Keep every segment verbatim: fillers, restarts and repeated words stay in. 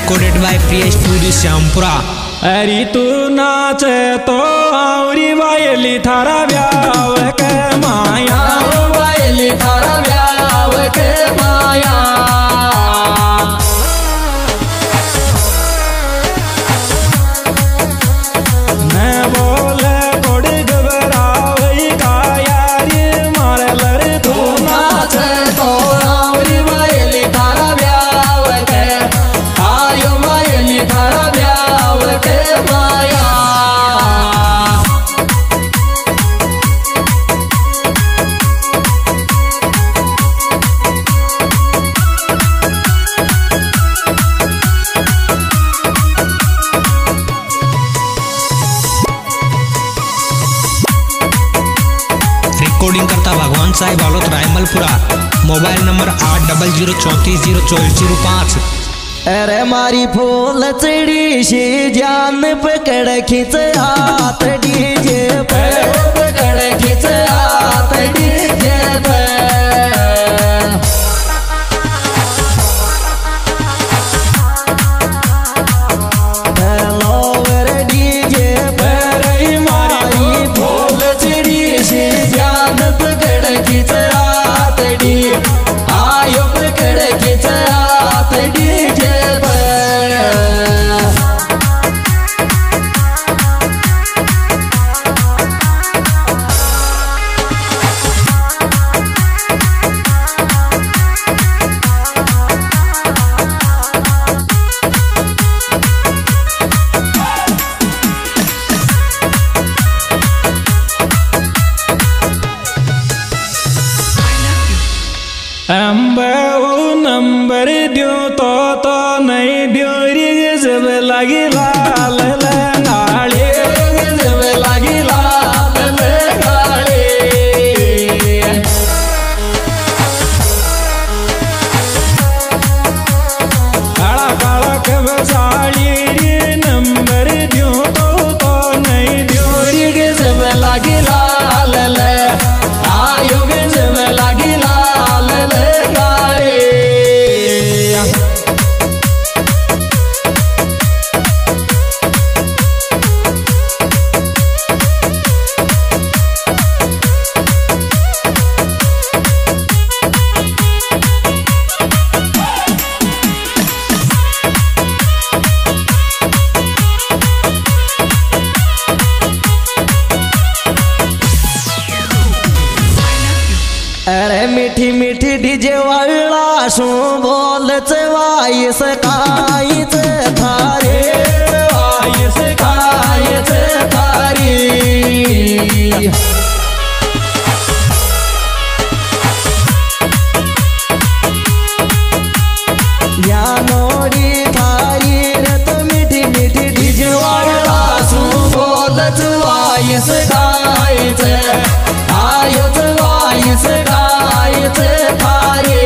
Recorded by प्रिय studio Shyampura. अरे तू नाचे तो आउरी वायली थारा ब्याव के माया, वायली थारा ब्याव के माया। मैं बोले कोड़ी घबरावई का यारी मारे लड़ तू नाचे तो आउरी वायली थारा ब्याव के, आयो वायली थारा ब्याव के माया। रिकॉर्डिंग करता भगवान साहिब आलोत रायमलपुरा। मोबाइल नंबर आठ डबल जीरो चौंतीस जीरो चौबीस जीरो पाँच। अरे मारी फूल चिड़ी सी जान पकड़ खींच हाथ डीजे पे, पकड़ खींच हाथ डीजे पे। लोवर डीजे पे रही मारी फूल चिड़ी सी जान पकड़ खींच हाथ डी, आयो पकड़ खींच हाथ डीजे। नंबर दियो तो तो नहीं दियो रे जब लगी लाल लंगाड़ी, जब लगी लाल लंगाड़ी। काला काला कब साड़ी रे नंबर दियो तो तो नहीं दियो रे जब लगी लाल ले, आयो जब लगी लाल लंगाड़ी। अरे मीठी मीठी डीजे वाला शू बोल चवाई सकाई थारे, वाई सकाई थारी। ज्ञानोरी थारी रे तो मीठी मीठी डीजे वाला शू बोल चवाई सकाई थे, आयो चवाई सकाई थे थारी।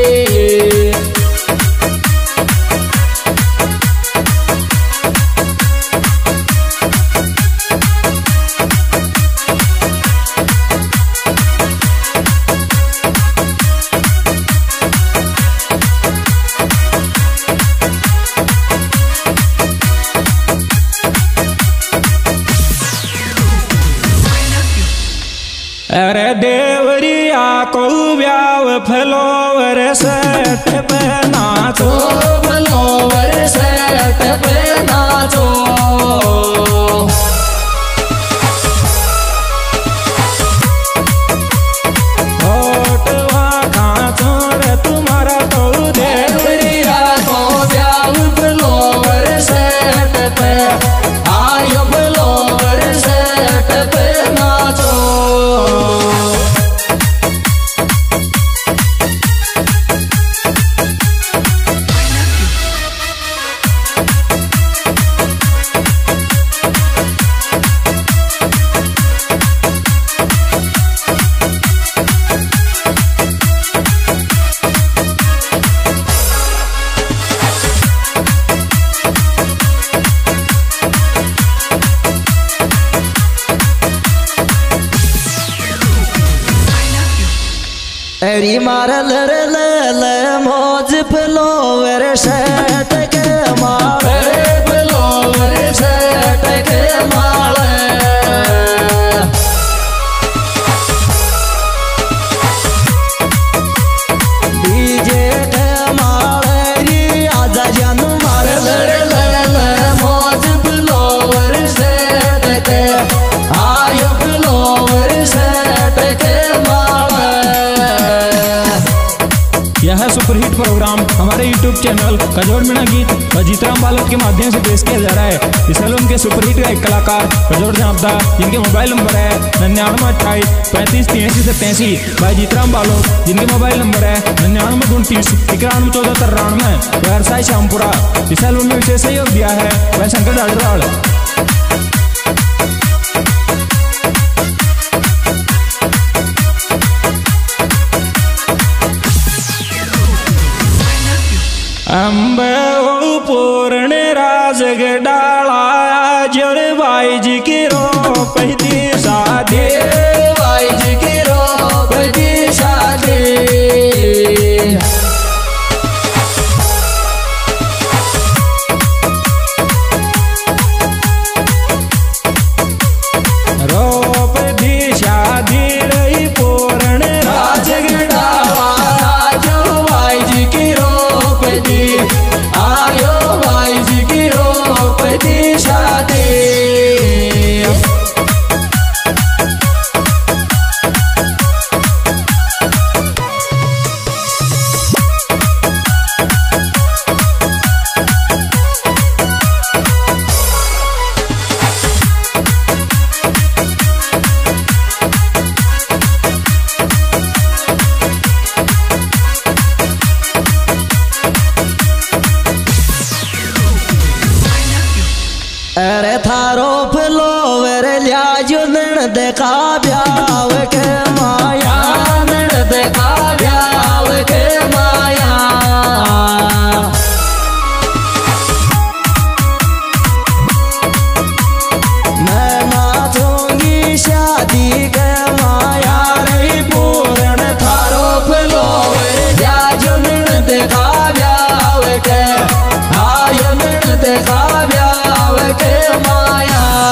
अरे देवरिया को ब्याव फ्लोवर सेट पे नाचो, फ्लोवर सेट पे नाचो। होटवा खाचो रे तुम्हारा तो देवरिया को ब्याव फ्लोवर सेट पे, आयो फ्लोवर सेट पे नाचो। अरी मारल रे ले मौज फ्लोवर शर्ट के मा यह सुपरहिट प्रोग्राम हमारे यूट्यूब चैनल कजोड़ मीणा गीत और जीतराम बालोद के माध्यम से पेश किया जा रहा है। इस एल्बम के सुपरहिट का एक कलाकार कजोड़ जापदा, जिनके मोबाइल नंबर है निन्यानवे अट्ठाईस पैंतीस तिरासी सत्तासी, भाई जीतराम बालोद, जिनके मोबाइल नंबर है निन्यानवे उनतीस इक्यानवे चौदह तिरानवे, व्यवसाय श्यामपुरा। इस एल्बम में विशेष सहयोग दिया है वह शंकर डाडराल। अम्बे ओ पूर्ण राजग डाला जोर भाई जी की रो पहती शादी, भाई जी की रो पहती शादी। रो पहती शादी रही पूर्ण राजग डाला जो भाई जी की रो पहती, आयो भाई जी की रो पहती शादी। अरे थारो फलोवर लिया जो नण देखा ब्याव के माया, नण देखा ब्याव के माया। मैं नाचूंगी शादी के माया रही पूर्ण। थारो फलोवर लिया जो नण देखा ब्याव के, आयो नण देखा ब्याव के माया।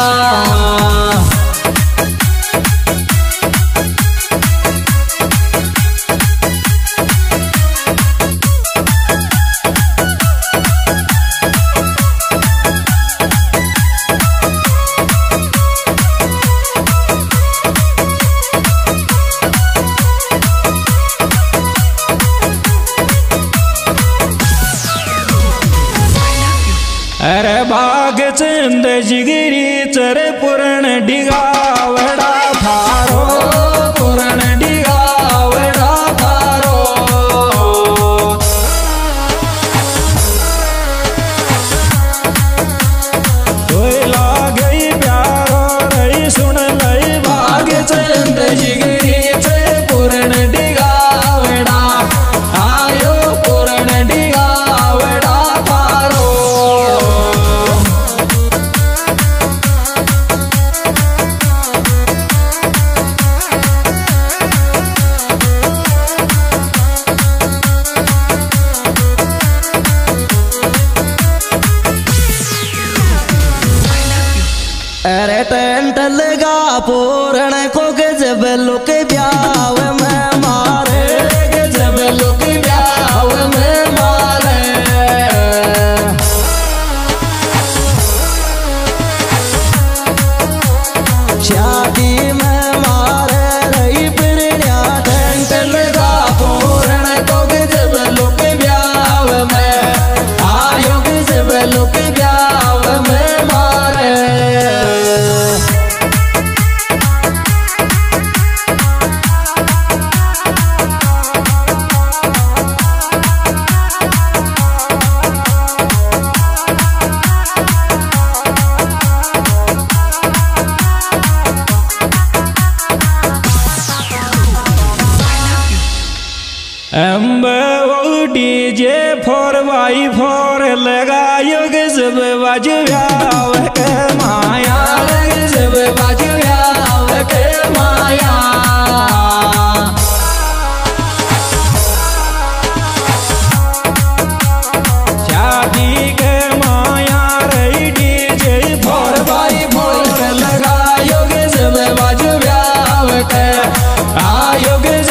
अरे बाग चंद जिगरी चर पूर्ण डिगावड़ा थारो, पूर्ण डिगावड़ा थारो। कोई लागई प्यारो रही सुन लई बाग चंद जिगरी चर पूर्ण डिगावड़ा, आयो पूर्ण डिगावड़ा थारो। अरे टेंट लगा पूर्ण को गजब लुक ब्याव में मारे, गजब लुक ब्याव में मारे। शादी में मारे रही पिरनिया, टेंट लगा पूर्ण को गजब लुक ब्याव में, आयो गजब लुक ब्याव में मारे। अम्बे ओ डीजे फोर बाई फोर लगायो गजब बजव्याव के माया, गजब बजव्याव के माया। शादी के माया रही डीजे फोर बाई फोर लगायो गजब बजव्याव के, आयो गजब